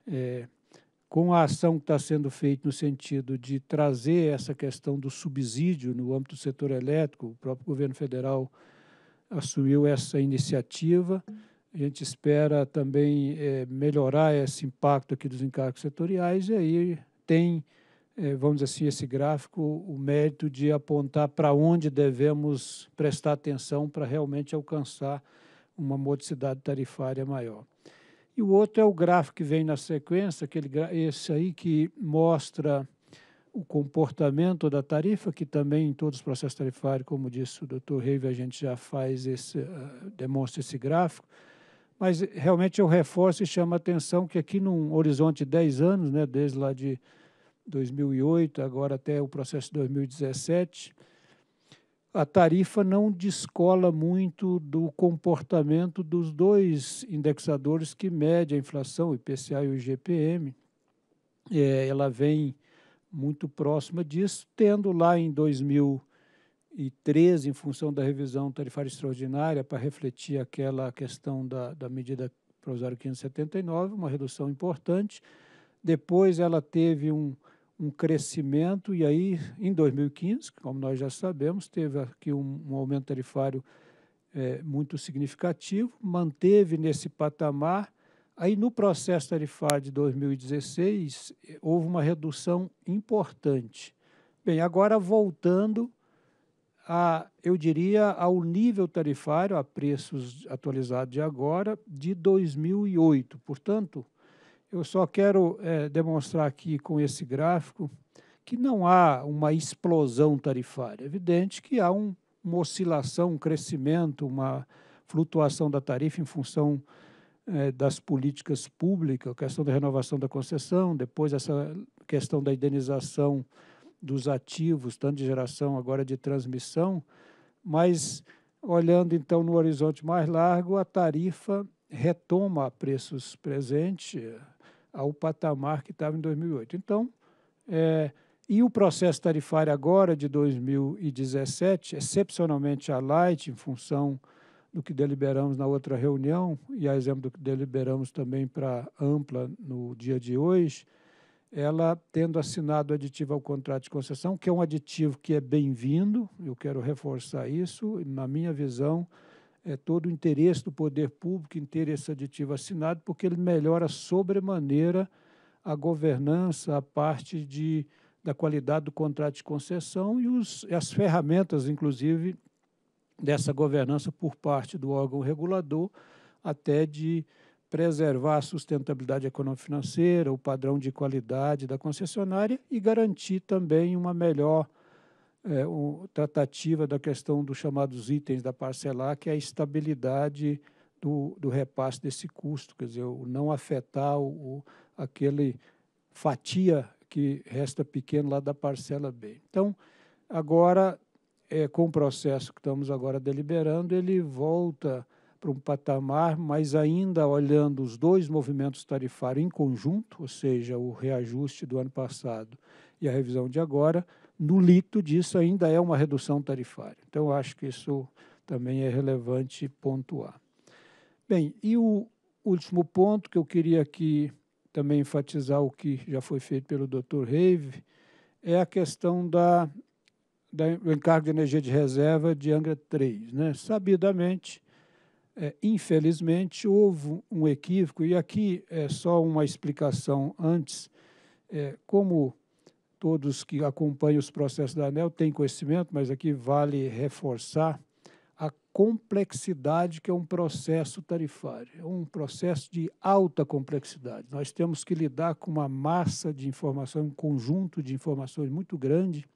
com a ação que está sendo feita no sentido de trazer essa questão do subsídio no âmbito do setor elétrico, o próprio governo federal assumiu essa iniciativa. A gente espera também melhorar esse impacto aqui dos encargos setoriais, e aí tem, vamos dizer assim, esse gráfico, o mérito de apontar para onde devemos prestar atenção para realmente alcançar uma modicidade tarifária maior. E o outro é o gráfico que vem na sequência, esse aí que mostra o comportamento da tarifa, que também em todos os processos tarifários, como disse o Dr. Reive, a gente já faz demonstra esse gráfico, mas realmente eu reforço e chamo a atenção que aqui num horizonte de 10 anos, né, desde lá de 2008, agora até o processo de 2017, a tarifa não descola muito do comportamento dos dois indexadores que medem a inflação, o IPCA e o IGPM. Ela vem muito próxima disso, tendo lá em 2013, em função da revisão tarifária extraordinária, para refletir aquela questão da medida provisória 579, uma redução importante. Depois ela teve um crescimento, e aí, em 2015, como nós já sabemos, teve aqui um aumento tarifário muito significativo, manteve nesse patamar. Aí, no processo tarifário de 2016, houve uma redução importante. Bem, agora voltando eu diria, ao nível tarifário, a preços atualizados de agora, de 2008. Portanto, eu só quero demonstrar aqui com esse gráfico que não há uma explosão tarifária. É evidente que há uma oscilação, um crescimento, uma flutuação da tarifa em função das políticas públicas, a questão da renovação da concessão, depois essa questão da indenização dos ativos, tanto de geração, agora de transmissão, mas olhando então no horizonte mais largo, a tarifa retoma a preços presentes ao patamar que estava em 2008. Então, e o processo tarifário agora de 2017, excepcionalmente a Light, em função do que deliberamos na outra reunião, e a exemplo do que deliberamos também para a Ampla no dia de hoje, ela tendo assinado o aditivo ao contrato de concessão, que é um aditivo que é bem-vindo, eu quero reforçar isso, na minha visão, é todo o interesse do poder público em ter esse aditivo assinado, porque ele melhora sobremaneira a governança, a parte da qualidade do contrato de concessão e as ferramentas, inclusive, dessa governança por parte do órgão regulador, até de preservar a sustentabilidade econômico-financeira, o padrão de qualidade da concessionária e garantir também uma melhor tratativa da questão dos chamados itens da parcelar, que é a estabilidade do repasse desse custo, quer dizer, o não afetar aquele fatia que resta pequeno lá da parcela B. Então, agora, com o processo que estamos agora deliberando, ele volta para um patamar, mas ainda olhando os dois movimentos tarifários em conjunto, ou seja, o reajuste do ano passado e a revisão de agora, no líquido disso ainda é uma redução tarifária. Então, eu acho que isso também é relevante pontuar. Bem, e o último ponto que eu queria aqui também enfatizar o que já foi feito pelo Dr. Reive, é a questão do encargo de energia de reserva de Angra 3. Né? Sabidamente, infelizmente, houve um equívoco, e aqui é só uma explicação antes, como todos que acompanham os processos da ANEEL têm conhecimento, mas aqui vale reforçar a complexidade que é um processo tarifário. É um processo de alta complexidade. Nós temos que lidar com uma massa de informações, um conjunto de informações muito grande,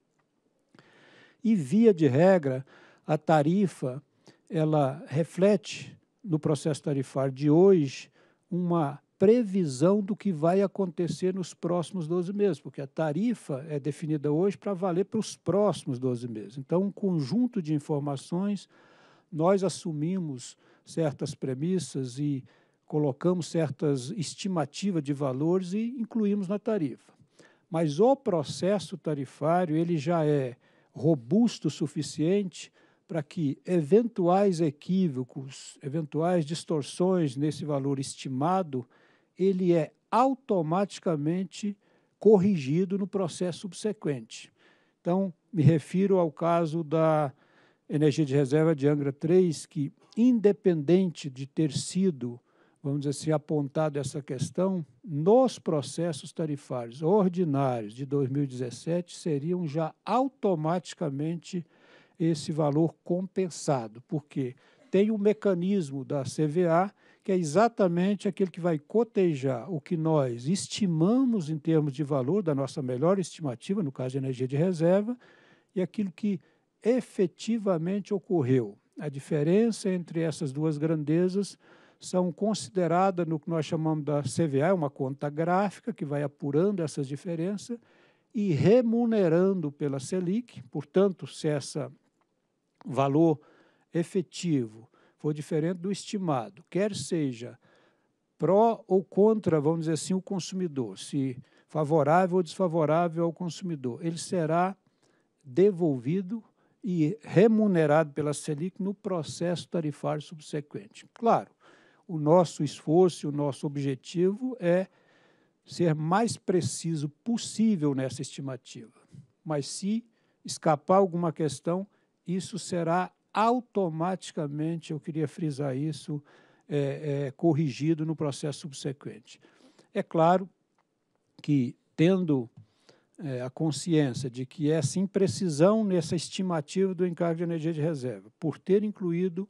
e, via de regra, a tarifa ela reflete, no processo tarifário de hoje, uma previsão do que vai acontecer nos próximos 12 meses, porque a tarifa é definida hoje para valer para os próximos 12 meses. Então, um conjunto de informações, nós assumimos certas premissas e colocamos certas estimativas de valores e incluímos na tarifa. Mas o processo tarifário ele já é robusto o suficiente para que eventuais equívocos, eventuais distorções nesse valor estimado, ele é automaticamente corrigido no processo subsequente. Então, me refiro ao caso da energia de reserva de Angra 3, que, independente de ter sido, vamos dizer assim, apontado essa questão, nos processos tarifários ordinários de 2017, seriam já automaticamente esse valor compensado, porque tem um mecanismo da CVA, que é exatamente aquele que vai cotejar o que nós estimamos em termos de valor, da nossa melhor estimativa, no caso de energia de reserva, e aquilo que efetivamente ocorreu. A diferença entre essas duas grandezas são consideradas no que nós chamamos da CVA, uma conta gráfica que vai apurando essas diferenças e remunerando pela Selic. Portanto, se esse valor efetivo for diferente do estimado, quer seja pró ou contra, vamos dizer assim, o consumidor, se favorável ou desfavorável ao consumidor, ele será devolvido e remunerado pela Selic no processo tarifário subsequente. Claro, o nosso esforço, o nosso objetivo é ser mais preciso possível nessa estimativa. Mas se escapar alguma questão, isso será automaticamente, eu queria frisar isso, corrigido no processo subsequente. É claro que, tendo a consciência de que essa imprecisão nessa estimativa do encargo de energia de reserva, por ter incluído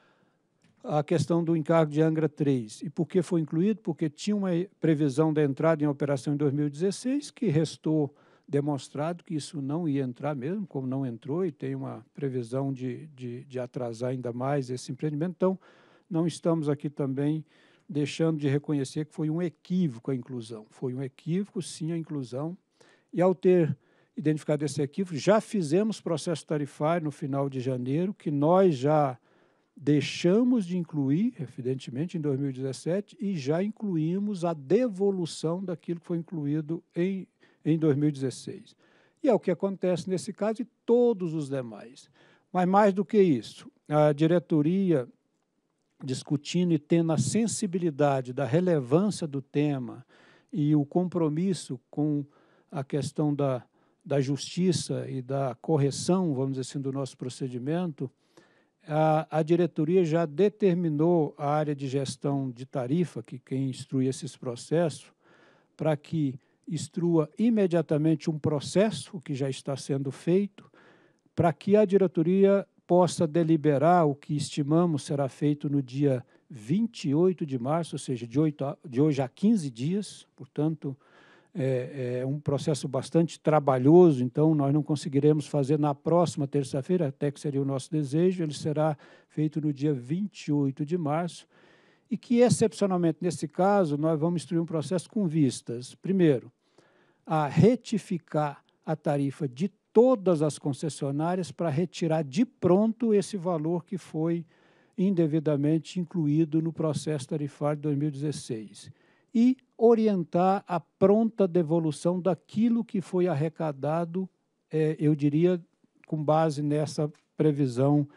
a questão do encargo de Angra 3. E por que foi incluído? Porque tinha uma previsão da entrada em operação em 2016, que restou demonstrado que isso não ia entrar mesmo, como não entrou, e tem uma previsão de atrasar ainda mais esse empreendimento. Então, não estamos aqui também deixando de reconhecer que foi um equívoco a inclusão. Foi um equívoco, sim, a inclusão. E, ao ter identificado esse equívoco, já fizemos processo tarifário no final de janeiro, que nós já deixamos de incluir, evidentemente, em 2017, e já incluímos a devolução daquilo que foi incluído em 2016. E é o que acontece nesse caso e todos os demais. Mas, mais do que isso, a diretoria, discutindo e tendo a sensibilidade da relevância do tema e o compromisso com a questão da justiça e da correção, vamos dizer assim, do nosso procedimento, a diretoria já determinou a área de gestão de tarifa, que quem instrui esses processos, para que instrua imediatamente um processo, o que já está sendo feito, para que a diretoria possa deliberar o que estimamos será feito no dia 28 de março, ou seja, de hoje a 15 dias, portanto, é um processo bastante trabalhoso, então nós não conseguiremos fazer na próxima terça-feira, até que seria o nosso desejo, ele será feito no dia 28 de março, e que, excepcionalmente, nesse caso, nós vamos instruir um processo com vistas, primeiro, a retificar a tarifa de todas as concessionárias para retirar de pronto esse valor que foi indevidamente incluído no processo tarifário de 2016 e orientar a pronta devolução daquilo que foi arrecadado, eu diria, com base nessa previsão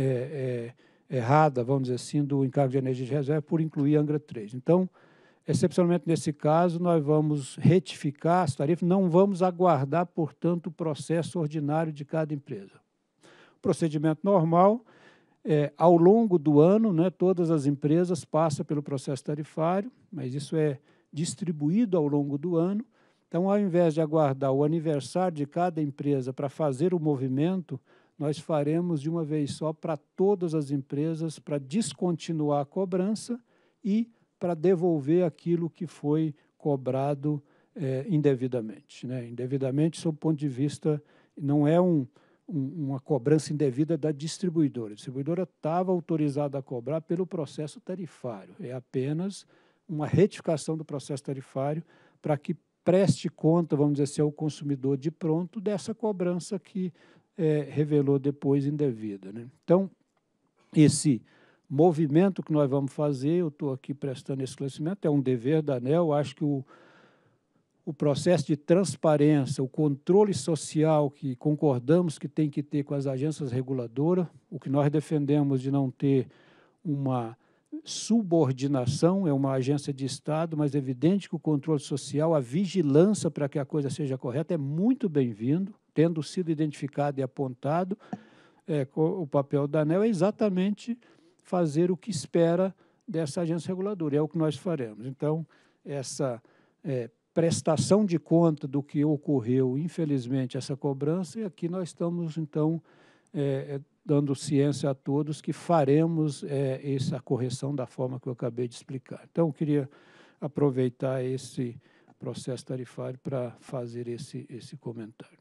errada, vamos dizer assim, do encargo de energia de reserva por incluir Angra 3. Então, excepcionalmente nesse caso, nós vamos retificar as tarifas, não vamos aguardar, portanto, o processo ordinário de cada empresa. O procedimento normal, ao longo do ano, né, todas as empresas passam pelo processo tarifário, mas isso é distribuído ao longo do ano. Então, ao invés de aguardar o aniversário de cada empresa para fazer o movimento, nós faremos de uma vez só para todas as empresas, para descontinuar a cobrança e para devolver aquilo que foi cobrado indevidamente. Né? Indevidamente, sob o ponto de vista, não é uma cobrança indevida da distribuidora. A distribuidora estava autorizada a cobrar pelo processo tarifário. É apenas uma retificação do processo tarifário para que preste conta, vamos dizer assim, ao consumidor de pronto dessa cobrança que revelou depois indevida. Né? Então, esse movimento que nós vamos fazer, eu estou aqui prestando esse esclarecimento, é um dever da ANEEL, acho que o processo de transparência, o controle social que concordamos que tem que ter com as agências reguladoras, o que nós defendemos de não ter uma subordinação, é uma agência de Estado, mas é evidente que o controle social, a vigilância para que a coisa seja correta é muito bem-vindo, tendo sido identificado e apontado, o papel da ANEEL é exatamente fazer o que espera dessa agência reguladora, é o que nós faremos. Então, essa prestação de conta do que ocorreu, infelizmente, essa cobrança, e aqui nós estamos, então, dando ciência a todos que faremos essa correção da forma que eu acabei de explicar. Então, eu queria aproveitar esse processo tarifário para fazer esse comentário.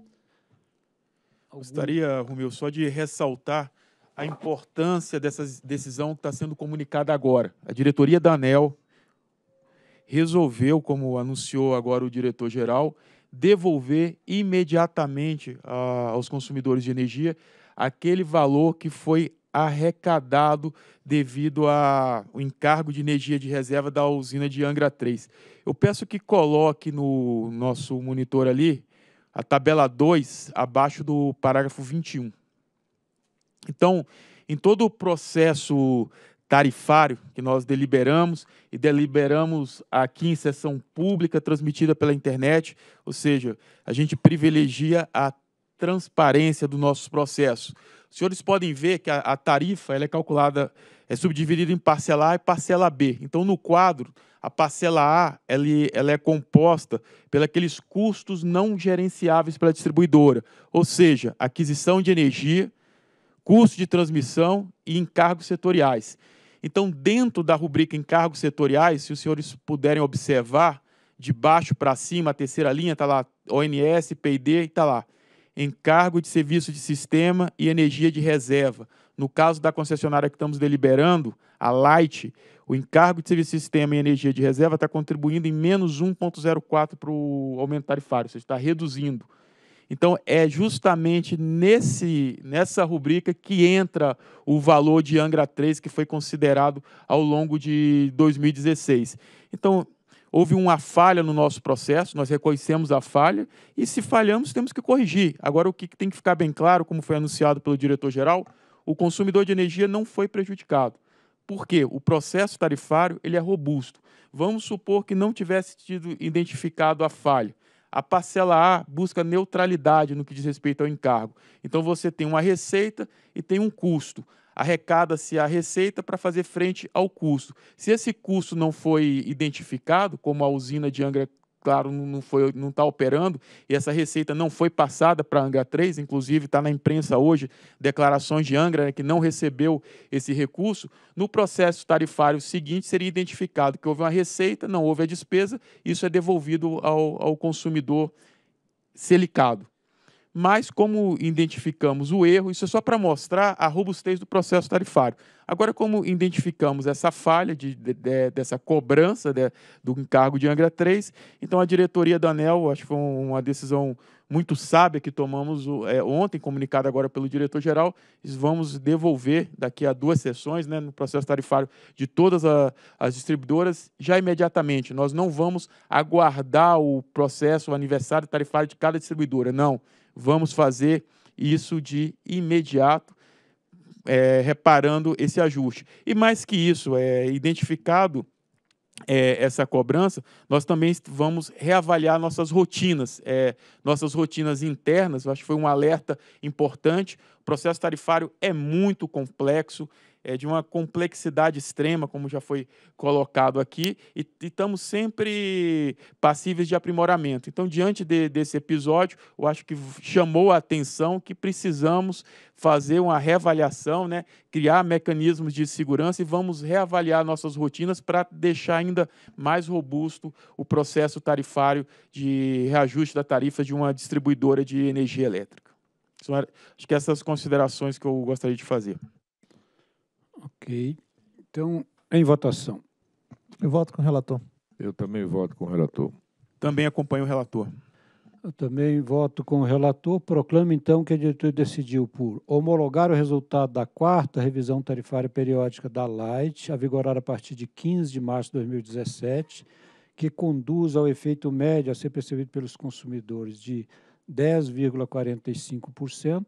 Gostaria, Romeu, só de ressaltar a importância dessa decisão que está sendo comunicada agora. A diretoria da ANEEL resolveu, como anunciou agora o diretor-geral, devolver imediatamente aos consumidores de energia aquele valor que foi arrecadado devido ao encargo de energia de reserva da usina de Angra 3. Eu peço que coloque no nosso monitor ali a tabela 2, abaixo do parágrafo 21. Então, em todo o processo tarifário que nós deliberamos aqui em sessão pública transmitida pela internet, ou seja, a gente privilegia a transparência do nosso processo. Os senhores podem ver que a tarifa ela é calculada, é subdividida em parcela A e parcela B. Então, no quadro, a parcela A ela é composta pelos custos não gerenciáveis pela distribuidora, ou seja, aquisição de energia, custo de transmissão e encargos setoriais. Então, dentro da rubrica encargos setoriais, se os senhores puderem observar, de baixo para cima, a terceira linha, está lá, ONS, P&D, e está lá, encargo de serviço de sistema e energia de reserva. No caso da concessionária que estamos deliberando, a Light, o encargo de serviço de sistema e energia de reserva está contribuindo em menos 1,04 para o aumento tarifário, ou seja, está reduzindo. Então, é justamente nessa rubrica que entra o valor de Angra 3 que foi considerado ao longo de 2016. Então, houve uma falha no nosso processo, nós reconhecemos a falha e, se falhamos, temos que corrigir. Agora, o que tem que ficar bem claro, como foi anunciado pelo diretor-geral, o consumidor de energia não foi prejudicado. Por quê? O processo tarifário ele é robusto. Vamos supor que não tivesse sido identificado a falha. A parcela A busca neutralidade no que diz respeito ao encargo. Então, você tem uma receita e tem um custo. Arrecada-se a receita para fazer frente ao custo. Se esse custo não foi identificado, como a usina de Angra claro, não está operando, e essa receita não foi passada para a Angra 3, inclusive está na imprensa hoje declarações de Angra, né, que não recebeu esse recurso, no processo tarifário seguinte seria identificado que houve uma receita, não houve a despesa, isso é devolvido ao consumidor selicado. Mas, como identificamos o erro, isso é só para mostrar a robustez do processo tarifário. Agora, como identificamos essa falha dessa cobrança do encargo de Angra 3, então a diretoria da ANEEL, acho que foi uma decisão muito sábia que tomamos ontem, comunicada agora pelo diretor-geral, vamos devolver daqui a 2 sessões, né, no processo tarifário de todas as distribuidoras, já imediatamente. Nós não vamos aguardar o processo, o aniversário tarifário de cada distribuidora, não. Vamos fazer isso de imediato, reparando esse ajuste. E mais que isso, identificado essa cobrança, nós também vamos reavaliar nossas rotinas internas. Eu acho que foi um alerta importante. O processo tarifário é muito complexo, é de uma complexidade extrema, como já foi colocado aqui, e estamos sempre passíveis de aprimoramento. Então, diante desse episódio, eu acho que chamou a atenção que precisamos fazer uma reavaliação, né, criar mecanismos de segurança e vamos reavaliar nossas rotinas para deixar ainda mais robusto o processo tarifário de reajuste da tarifa de uma distribuidora de energia elétrica. Acho que essas considerações que eu gostaria de fazer. Ok. Então, em votação. Eu voto com o relator. Eu também voto com o relator. Também acompanho o relator. Eu também voto com o relator. Proclamo, então, que a diretoria decidiu por homologar o resultado da 4ª revisão tarifária periódica da Light, a vigorar a partir de 15 de março de 2017, que conduz ao efeito médio a ser percebido pelos consumidores de 10,45%,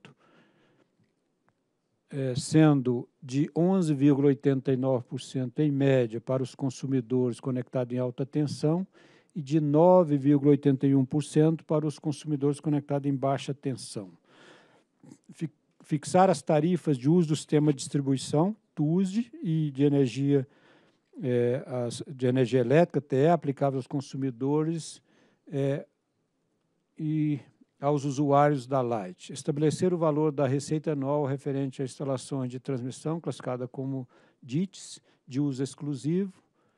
sendo de 11,89% em média para os consumidores conectados em alta tensão e de 9,81% para os consumidores conectados em baixa tensão. Fixar as tarifas de uso do sistema de distribuição, TUSD, e de energia elétrica, TE, aplicável aos consumidores e aos usuários da Light. Estabelecer o valor da receita anual referente a instalações de transmissão, classificada como DITs, de uso exclusivo.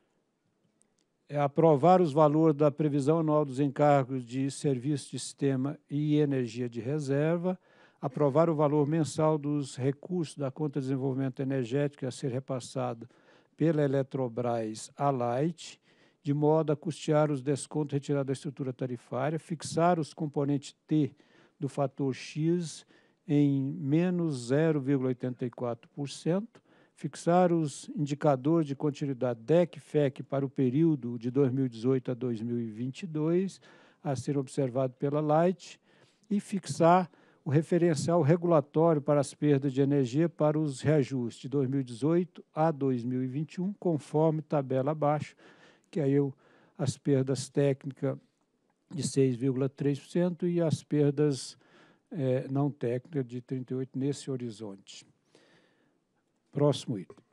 Aprovar os valores da previsão anual dos encargos de serviço de sistema e energia de reserva. Aprovar o valor mensal dos recursos da conta de desenvolvimento energético a ser repassado pela Eletrobras à Light, de modo a custear os descontos retirados da estrutura tarifária, fixar os componentes T do fator X em menos 0,84%, fixar os indicadores de continuidade DEC e FEC para o período de 2018 a 2022, a ser observado pela Light, e fixar o referencial regulatório para as perdas de energia para os reajustes de 2018 a 2021, conforme tabela abaixo, que aí as perdas técnicas de 6,3% e as perdas não técnicas de 38% nesse horizonte. Próximo item.